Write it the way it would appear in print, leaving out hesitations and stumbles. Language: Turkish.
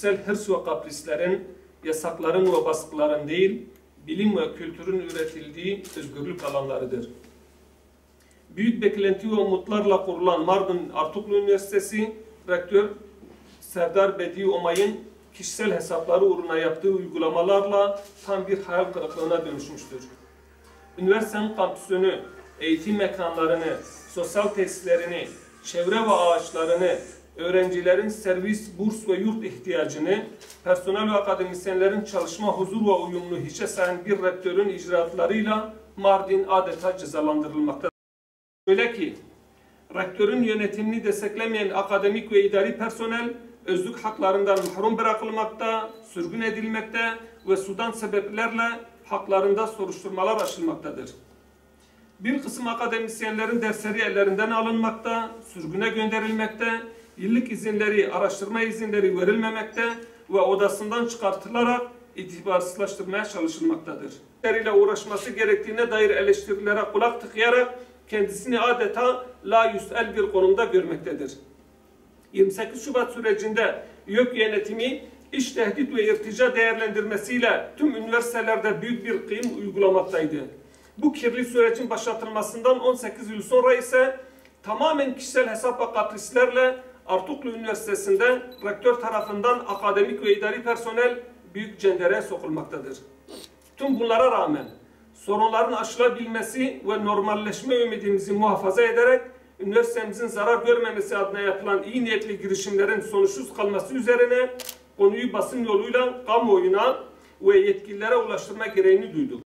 kişisel hırs ve kaprislerin, yasakların ve baskıların değil, bilim ve kültürün üretildiği özgürlük alanlarıdır. Büyük beklenti ve umutlarla kurulan Mardin Artuklu Üniversitesi, Rektör Serdar Bedi Omay'ın kişisel hesapları uğruna yaptığı uygulamalarla tam bir hayal kırıklığına dönüşmüştür. Üniversitenin kampüsünü, eğitim mekanlarını, sosyal tesislerini, çevre ve ağaçlarını, öğrencilerin servis, burs ve yurt ihtiyacını, personel ve akademisyenlerin çalışma huzur ve uyumunu hiçe sayan bir rektörün icraatlarıyla Mardin adeta cezalandırılmaktadır. Öyle ki, rektörün yönetimini desteklemeyen akademik ve idari personel, özlük haklarından mahrum bırakılmakta, sürgün edilmekte ve sudan sebeplerle haklarında soruşturmalar açılmaktadır. Bir kısım akademisyenlerin dersleri ellerinden alınmakta, sürgüne gönderilmekte, yıllık izinleri, araştırma izinleri verilmemekte ve odasından çıkartılarak itibarsızlaştırmaya çalışılmaktadır. İşleriyle uğraşması gerektiğine dair eleştirilere kulak tıkayarak kendisini adeta la yüsel bir konumda görmektedir. 28 Şubat sürecinde YÖK yönetimi iş tehdit ve irtica değerlendirmesiyle tüm üniversitelerde büyük bir kıyım uygulamaktaydı. Bu kirli sürecin başlatılmasından 18 yıl sonra ise tamamen kişisel hesap ve kaprislerle Artuklu Üniversitesi'nde rektör tarafından akademik ve idari personel büyük cendereye sokulmaktadır. Tüm bunlara rağmen sorunların aşılabilmesi ve normalleşme ümidimizi muhafaza ederek üniversitemizin zarar görmemesi adına yapılan iyi niyetli girişimlerin sonuçsuz kalması üzerine konuyu basın yoluyla kamuoyuna ve yetkililere ulaştırma gereğini duyduk.